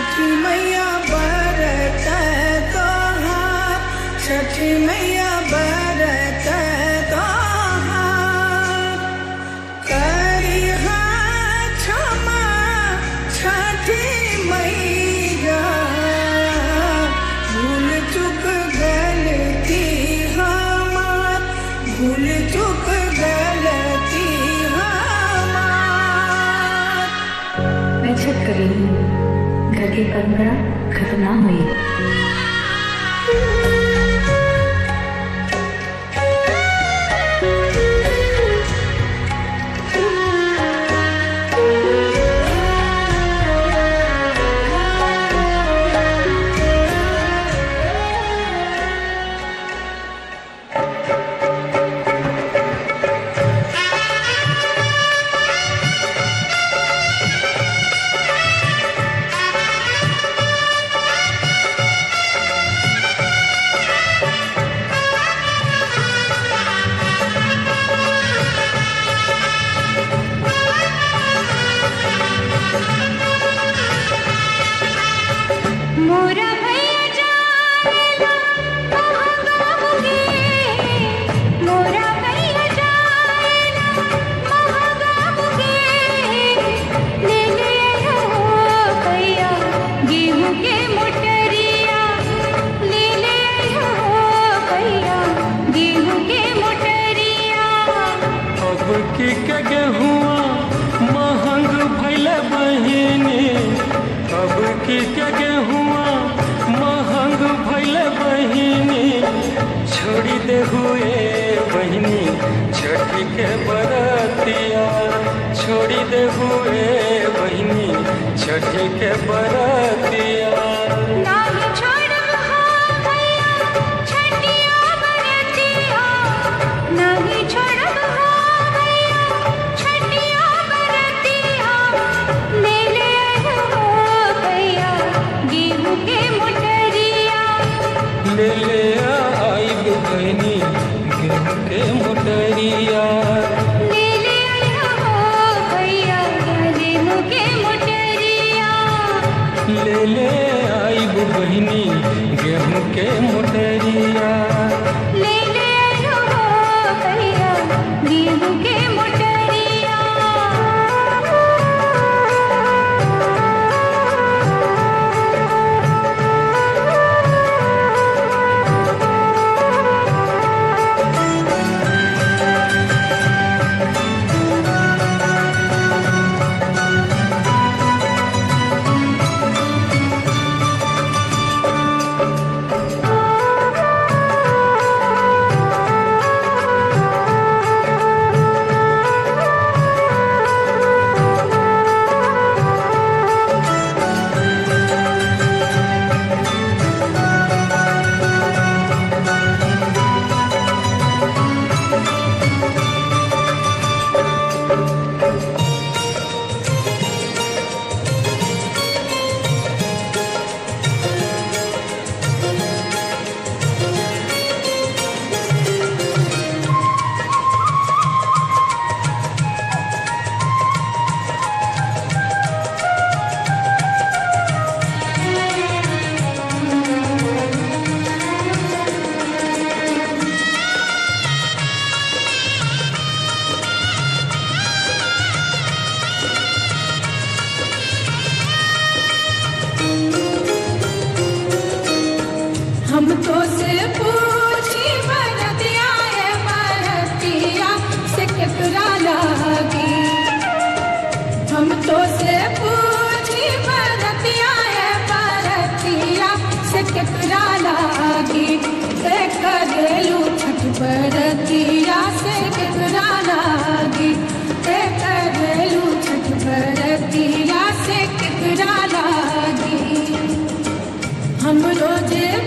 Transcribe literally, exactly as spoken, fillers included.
छठी मैया बरत तोहार, छठी मैया बरत तोहार। करिहा क्षमा छठी मैया, भूल चुक गलती हमार, भूल चुक गलती हमार। मैं छठ कर रही हूँ, घर की परंपरा खत्म ना हुई। मोरा भैया जाएला कहाँ गाँव गे, मोरा भैया जाएला कहाँ गाँव गे। ले ले हो भैया गेहूँ के मोटरिया, ले ले हो भैया गेहूँ के मोटरिया। अब की के गेहुआ महंग भइल बहिनी, अब की के गेहुआ महंग भइल बहिनी। छोड़ी दे हुए बहिनी छठी के बरतिया, छोड़ी दे हुए बहिनी छठी के बरतिया। नाही छोड़ब हो भैया छठिया बरतिया, नाही छोड़ब हो भैया छठिया बरतिया। ले ले हो भैया गेहूँ के मोटरिया, ले ले आइब बहिनी गेहूँ के मोटरिया। ले ले हो भैया गेहूँ के मोटरिया। ले ले आइब बहिनी गेहूँ के मोटरिया। ले ले हो भैया गेहूँ के मोटरिया। हम तो से पूछी बरतिया है बरतिया से केकरा लागी। हम तो से पूछी बरतिया है बरतिया से केकरा लागी। से करेलू छठ बरतिया से केकरा लागी, से करेलू छठ बरतिया से केकरा लागी। हम रोजे